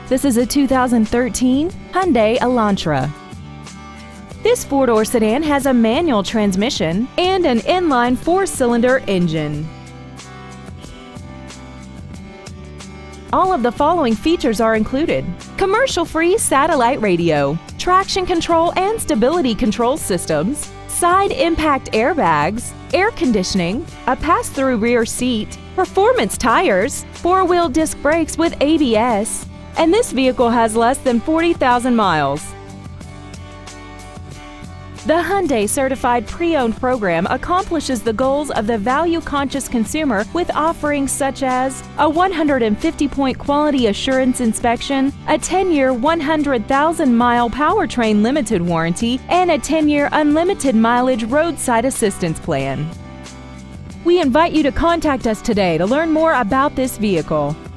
This is a 2013 Hyundai Elantra. This four-door sedan has a manual transmission and an inline four-cylinder engine. All of the following features are included: commercial-free satellite radio, traction control and stability control systems, side impact airbags, air conditioning, a pass-through rear seat, performance tires, four-wheel disc brakes with ABS, and this vehicle has less than 40,000 miles. The Hyundai Certified Pre-Owned program accomplishes the goals of the value-conscious consumer with offerings such as a 150-point quality assurance inspection, a 10-year 100,000-mile powertrain limited warranty, and a 10-year unlimited mileage roadside assistance plan. We invite you to contact us today to learn more about this vehicle.